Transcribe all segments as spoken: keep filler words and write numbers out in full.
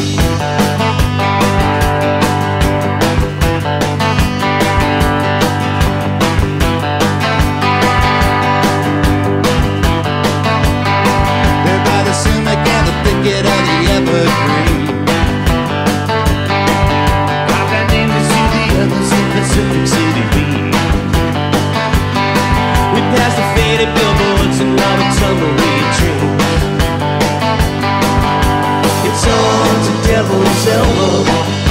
Devil's Elbow.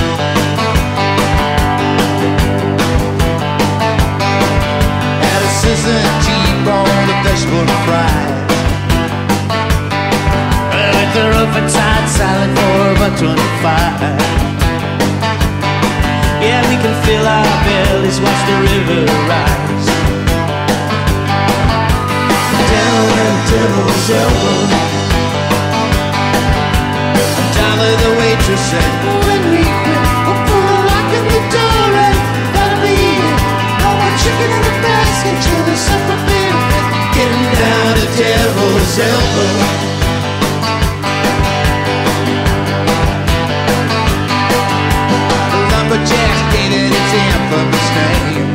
Had a sizzling T-bone, a vegetable fried, with the rough and tight salad for about twenty-five. Yeah, we can fill our bellies, watch the river rise, down at Devil's Elbow. The waitress said, when we quit, we'll pull a lock in the door and that'll be it. No more chicken in the basket till the supper bill. Getting down to Devil's Elbow. The lumberjacks hated its infamous name,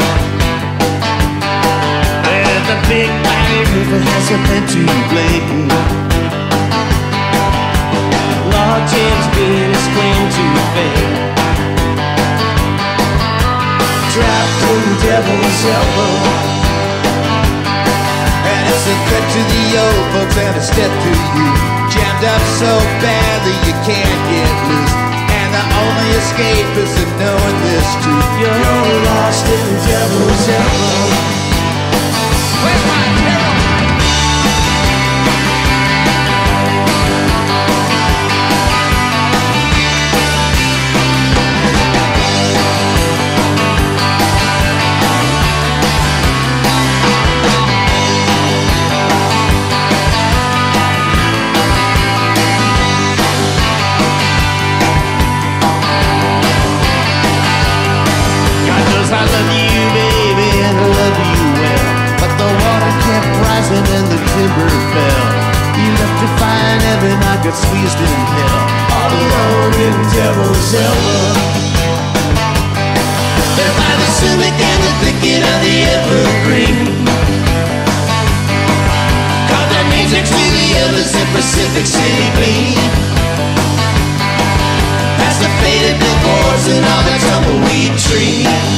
and the big mighty river has a been to blame. Lord James Bean is claim to fame, trapped in Devil's Elbow. And it's a threat to the old folks and a step to you, jammed up so badly you can't get loose. And the only escape is to knowing this truth: you're lost in Devil's Elbow. Where's my hero? I love you, baby, and I love you well, but the water kept rising and the timber fell. You left to find heaven, I got squeezed in hell, all alone in Devil's Elbow. There by the sumac and the thicket of the evergreen, called their names next to the others in Pacific City Gleam. Past the faded billboards and all the tumbleweed trees,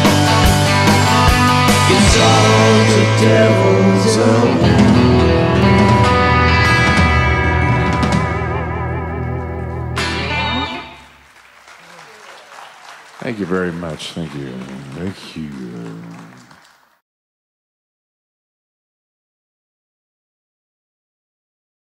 it's all the Devil's Elbow. Thank you very much. Thank you. Thank you.